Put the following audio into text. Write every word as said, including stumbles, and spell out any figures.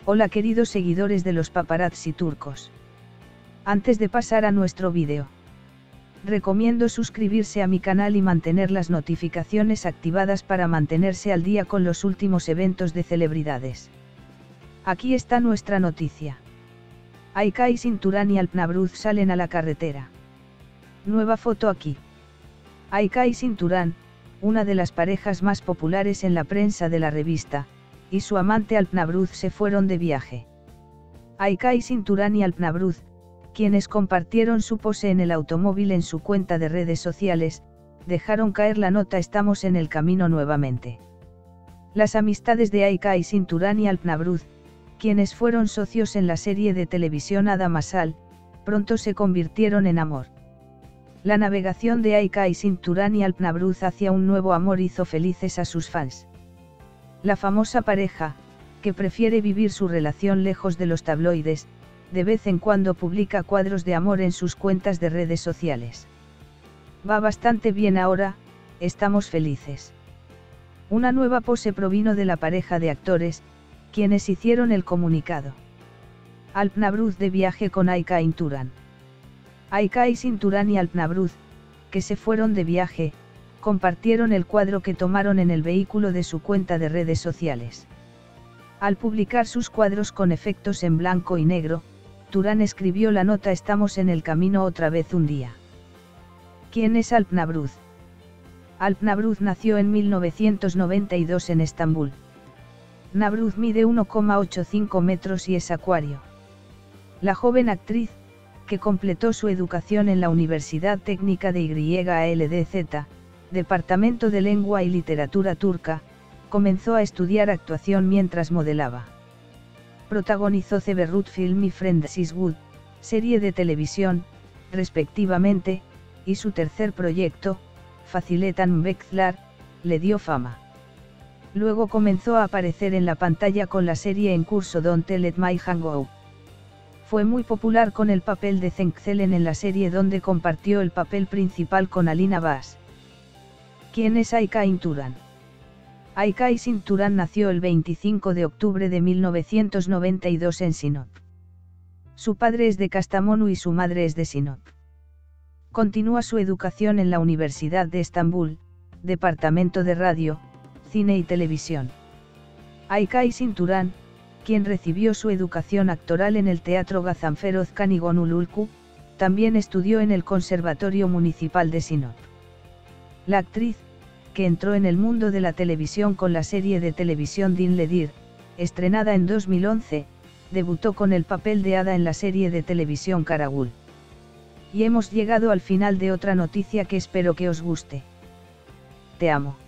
Hola queridos seguidores de los paparazzi turcos. Antes de pasar a nuestro vídeo, recomiendo suscribirse a mi canal y mantener las notificaciones activadas para mantenerse al día con los últimos eventos de celebridades. Aquí está nuestra noticia. Ayça y Cinturán y Alpnabruz salen a la carretera. Nueva foto aquí. Ayça y Cinturán, una de las parejas más populares en la prensa de la revista, y su amante Alpnabruz se fueron de viaje. Ayça y Cinturán y Alpnabruz, quienes compartieron su pose en el automóvil en su cuenta de redes sociales, dejaron caer la nota "Estamos en el camino nuevamente". Las amistades de Ayça y Cinturán y Alpnabruz, quienes fueron socios en la serie de televisión Ada Masal, pronto se convirtieron en amor. La navegación de Ayça y Cinturán y Alpnabruz hacia un nuevo amor hizo felices a sus fans. La famosa pareja, que prefiere vivir su relación lejos de los tabloides, de vez en cuando publica cuadros de amor en sus cuentas de redes sociales. Va bastante bien ahora, estamos felices. Una nueva pose provino de la pareja de actores, quienes hicieron el comunicado. Alpnabruz de viaje con Ayça y Cinturán. Ayça y Cinturán y Alpnabruz, que se fueron de viaje, compartieron el cuadro que tomaron en el vehículo de su cuenta de redes sociales. Al publicar sus cuadros con efectos en blanco y negro, Turán escribió la nota "Estamos en el camino otra vez un día". ¿Quién es Alpnabruz? Alpnabruz nació en mil novecientos noventa y dos en Estambul. Nabruz mide uno coma ochenta y cinco metros y es acuario. La joven actriz, que completó su educación en la Universidad Técnica de Y A L D Z, Departamento de Lengua y Literatura Turca, comenzó a estudiar actuación mientras modelaba. Protagonizó Zeberut Film y Friends is Good, serie de televisión, respectivamente, y su tercer proyecto, Faziletan Bekzlar, le dio fama. Luego comenzó a aparecer en la pantalla con la serie en curso Don't Let My Hand Go. Fue muy popular con el papel de Zengzelen en la serie donde compartió el papel principal con Alina Bass. ¿Quién es Ayça y Cinturán? Ayça y Cinturán nació el veinticinco de octubre de mil novecientos noventa y dos en Sinop. Su padre es de Kastamonu y su madre es de Sinop. Continúa su educación en la Universidad de Estambul, Departamento de Radio, Cine y Televisión. Ayça y Cinturán, quien recibió su educación actoral en el Teatro Gazanferoz Kanigonululku, también estudió en el Conservatorio Municipal de Sinop. La actriz, que entró en el mundo de la televisión con la serie de televisión Din Ledir, estrenada en dos mil once, debutó con el papel de Ada en la serie de televisión Karagül. Y hemos llegado al final de otra noticia que espero que os guste. Te amo.